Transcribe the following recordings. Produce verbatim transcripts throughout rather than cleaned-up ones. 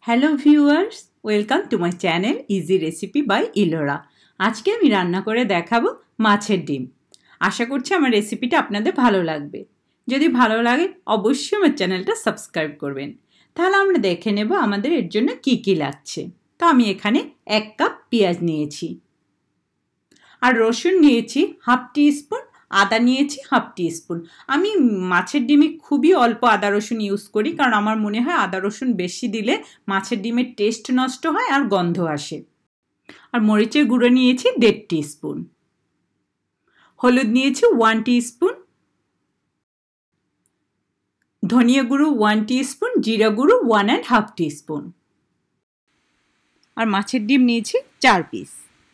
Hello viewers, welcome to my channel easy recipe by Ilora. আজকে আমি রান্না করে দেখাবো মাছের ডিম। আশা করছি আমার রেসিপিটা আপনাদের ভালো লাগবে। যদি ভালো লাগে অবশ্যই আমার চ্যানেলটা সাবস্ক্রাইব করবেন। তাহলে আমরা দেখে নেব আমাদের এর জন্য কী কী লাগছে। তো আমি এখানে এক কাপ পেঁয়াজ নিয়েছি, আর রসুন নিয়েছি হাফ টি স্পুন, আদা নিয়েছি হাফ টি স্পুন। আমি মাছের ডিমে খুবই অল্প আদা রসুন ইউজ করি, কারণ আমার মনে হয় আদা রসুন বেশি দিলে মাছের ডিমের টেস্ট নষ্ট হয় আর গন্ধ আসে। আর মরিচের গুঁড়ো নিয়েছি দেড় টি স্পুন, হলুদ নিয়েছি ওয়ান টি স্পুন, ধনিয়া গুঁড়ো ওয়ান টি স্পুন, জিরা গুঁড়ো one and half teaspoon, আর মাছের ডিম নিয়েছি চার পিস।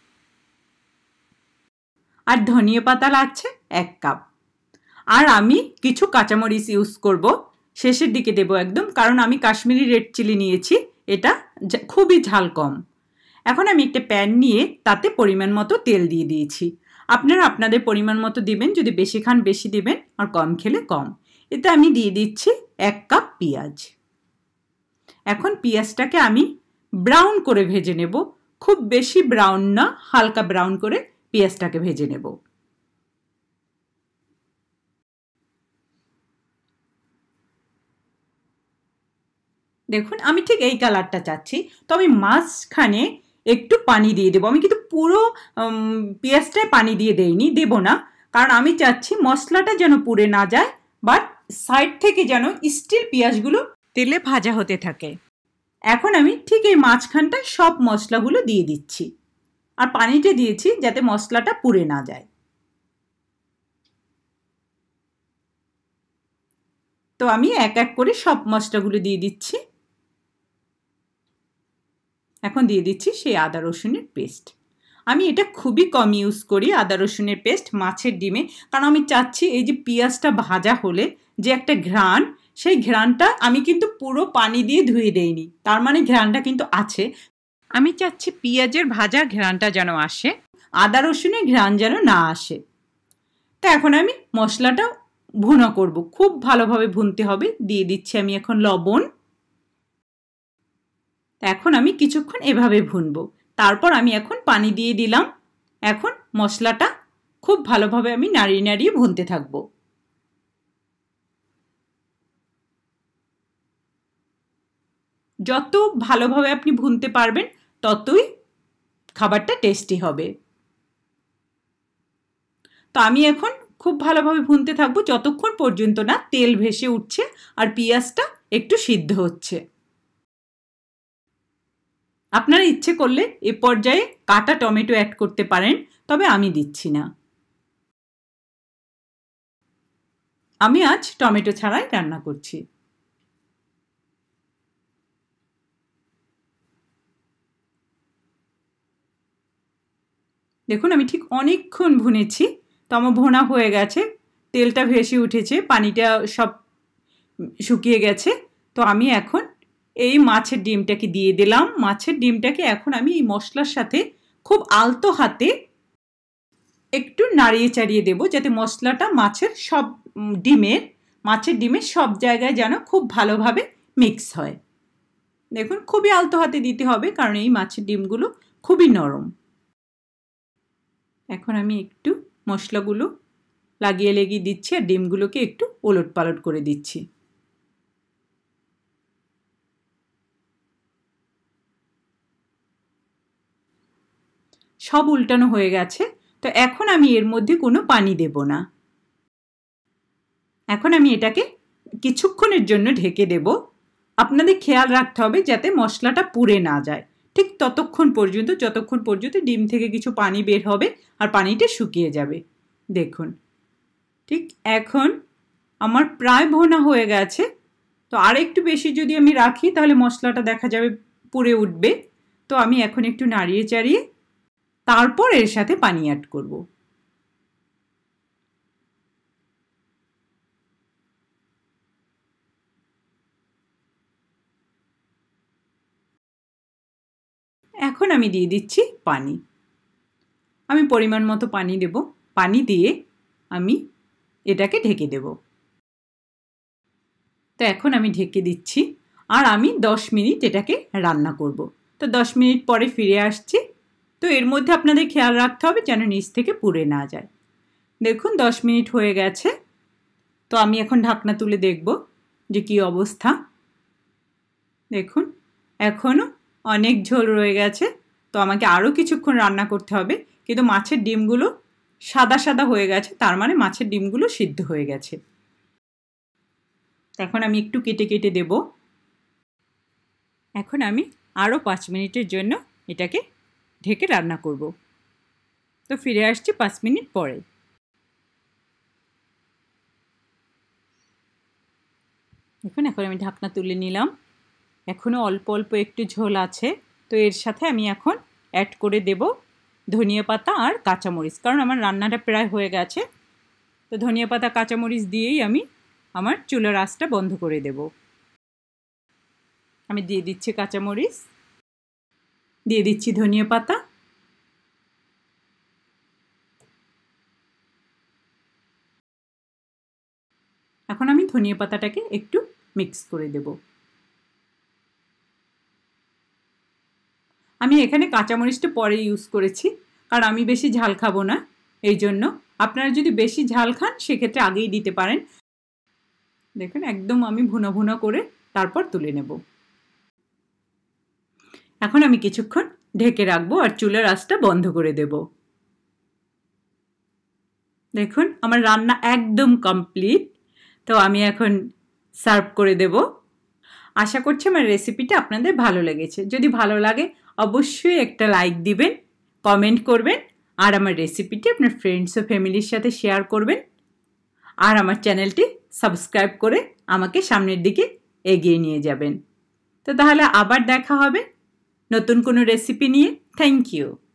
আর ধনিয়া পাতা লাগছে এক কাপ। আর আমি কিছু কাঁচামরিচ ইউজ করব, শেষের দিকে দেবো একদম, কারণ আমি কাশ্মীরি রেড চিলি নিয়েছি, এটা খুবই ঝাল কম। এখন আমি একটা প্যান নিয়ে তাতে পরিমাণ মতো তেল দিয়ে দিয়েছি। আপনারা আপনাদের পরিমাণ মতো দিবেন, যদি বেশি খান বেশি দিবেন আর কম খেলে কম। এতে আমি দিয়ে দিচ্ছি এক কাপ পেঁয়াজ। এখন পেঁয়াজটাকে আমি ব্রাউন করে ভেজে নেব, খুব বেশি ব্রাউন না, হালকা ব্রাউন করে পেঁয়াজটাকে ভেজে নেব। দেখুন আমি ঠিক এই কালারটা চাচ্ছি। তো আমি মাঝখানে একটু পানি দিয়ে দেবো। আমি কিন্তু পুরো পেঁয়াজটায় পানি দিয়ে দেইনি, দেবো না, কারণ আমি চাচ্ছি মশলাটা যেন পুড়ে না যায়, বাট সাইড থেকে যেন স্টিল পেঁয়াজগুলো তেলে ভাজা হতে থাকে। এখন আমি ঠিক এই মাঝখানটায় সব মশলাগুলো দিয়ে দিচ্ছি, আর পানিটা দিয়েছি যাতে মশলাটা পুড়ে না যায়। তো আমি এক এক করে সব মশলাগুলো দিয়ে দিচ্ছি। এখন দিয়ে দিচ্ছি সেই আদা রসুনের পেস্ট। আমি এটা খুবই কম ইউজ করি আদা রসুনের পেস্ট মাছের ডিমে, কারণ আমি চাচ্ছি এই যে পেঁয়াজটা ভাজা হলে যে একটা ঘ্রাণ, সেই ঘ্রাণটা আমি কিন্তু পুরো পানি দিয়ে ধুয়ে দেইনি, তার মানে ঘ্রাণটা কিন্তু আছে। আমি চাচ্ছি পেঁয়াজের ভাজা ঘ্রাণটা যেন আসে, আদা রসুনের ঘ্রাণ যেন না আসে। তা এখন আমি মশলাটা ভুনা করব, খুব ভালোভাবে ভুনতে হবে। দিয়ে দিচ্ছি আমি এখন লবণ। এখন আমি কিছুক্ষণ এভাবে ভুনবো, তারপর আমি এখন পানি দিয়ে দিলাম। এখন মশলাটা খুব ভালোভাবে আমি নাড়িয়ে নাড়িয়ে ভুনতে থাকবো। যত ভালোভাবে আপনি ভুনতে পারবেন ততই খাবারটা টেস্টি হবে। তো আমি এখন খুব ভালোভাবে ভুনতে থাকবো যতক্ষণ পর্যন্ত না তেল ভেসে উঠছে আর পেঁয়াজটা একটু সিদ্ধ হচ্ছে। আপনারা ইচ্ছে করলে এ পর্যায়ে কাটা টমেটো অ্যাড করতে পারেন, তবে আমি দিচ্ছি না। আমি আজ টমেটো ছাড়াই রান্না করছি। দেখুন আমি ঠিক অনেকক্ষণ ভুনেছি, তো আমার ভোনা হয়ে গেছে, তেলটা ভেসে উঠেছে, পানিটা সব শুকিয়ে গেছে। তো আমি এখন এই মাছের ডিমটাকে দিয়ে দিলাম। মাছের ডিমটাকে এখন আমি এই মশলার সাথে খুব আলতো হাতে একটু নাড়িয়ে চাড়িয়ে দেবো, যাতে মশলাটা মাছের সব ডিমের মাছের ডিমের সব জায়গায় যেন খুব ভালোভাবে মিক্স হয়। দেখুন খুবই আলতো হাতে দিতে হবে, কারণ এই মাছের ডিমগুলো খুবই নরম। এখন আমি একটু মশলাগুলো লাগিয়ে লাগিয়ে দিচ্ছি, আর ডিমগুলোকে একটু ওলট পালট করে দিচ্ছি। সব উল্টানো হয়ে গেছে। তো এখন আমি এর মধ্যে কোনো পানি দেব না। এখন আমি এটাকে কিছুক্ষণের জন্য ঢেকে দেব। আপনাদের খেয়াল রাখতে হবে যাতে মশলাটা পুড়ে না যায়, ঠিক ততক্ষণ পর্যন্ত যতক্ষণ পর্যন্ত ডিম থেকে কিছু পানি বের হবে আর পানিটা শুকিয়ে যাবে। দেখুন ঠিক এখন আমার প্রায় ভোনা হয়ে গেছে। তো আর একটু বেশি যদি আমি রাখি তাহলে মশলাটা দেখা যাবে পুড়ে উঠবে। তো আমি এখন একটু নাড়িয়ে চাড়িয়ে তারপর এর সাথে পানি অ্যাড করব। এখন আমি দিয়ে দিচ্ছি পানি। আমি পরিমাণ মতো পানি দেব। পানি দিয়ে আমি এটাকে ঢেকে দেব। তো এখন আমি ঢেকে দিচ্ছি। আর আমি দশ মিনিট এটাকে রান্না করব। তো দশ মিনিট পরে ফিরে আসছি। তো এর মধ্যে আপনাদের খেয়াল রাখতে হবে যেন নিচ থেকে পুড়ে না যায়। দেখুন দশ মিনিট হয়ে গেছে। তো আমি এখন ঢাকনা তুলে দেখব যে কী অবস্থা। দেখুন এখনও অনেক ঝোল রয়ে গেছে। তো আমাকে আরও কিছুক্ষণ রান্না করতে হবে, কিন্তু মাছের ডিমগুলো সাদা সাদা হয়ে গেছে, তার মানে মাছের ডিমগুলো সিদ্ধ হয়ে গেছে। এখন আমি একটু কেটে কেটে দেব। এখন আমি আরও পাঁচ মিনিটের জন্য এটাকে ঢেকে রান্না করব। তো ফিরে আসছি পাঁচ মিনিট পরে। দেখুন এখন আমি ঢাকনা তুলে নিলাম। এখনও অল্প অল্প একটু ঝোল আছে। তো এর সাথে আমি এখন অ্যাড করে দেব ধনিয়া পাতা আর কাঁচামরিচ, কারণ আমার রান্নাটা প্রায় হয়ে গেছে। তো ধনিয়া পাতা কাঁচামরিচ দিয়েই আমি আমার চুলার আঁচটা বন্ধ করে দেব। আমি দিয়ে দিচ্ছি কাঁচামরিচ, দিয়ে দিচ্ছি ধনিয়া পাতা, এখন আমি ধনিয়া পাতাটাকে একটু মিক্স করে দেব। আমি এখানে কাঁচামরিচটা পরে ইউজ করেছি, কারণ আমি বেশি ঝাল খাবো না, এই জন্য। আপনারা যদি বেশি ঝাল খান সেক্ষেত্রে আগেই দিতে পারেন। দেখুন একদম আমি ভুনা ভুনা করে তারপর তুলে নেব। এখন আমি কিছুক্ষণ ঢেকে রাখবো আর চুলার আঁচটা বন্ধ করে দেব। দেখুন আমার রান্না একদম কমপ্লিট। তো আমি এখন সার্ভ করে দেব। আশা করছি আমার রেসিপিটা আপনাদের ভালো লেগেছে। যদি ভালো লাগে অবশ্যই একটা লাইক দিবেন, কমেন্ট করবেন, আর আমার রেসিপিটি আপনার ফ্রেন্ডস ও ফ্যামিলির সাথে শেয়ার করবেন। আর আমার চ্যানেলটি সাবস্ক্রাইব করে আমাকে সামনের দিকে এগিয়ে নিয়ে যাবেন। তো তাহলে আবার দেখা হবে নতুন কোনো রেসিপি নিয়ে। Thank you.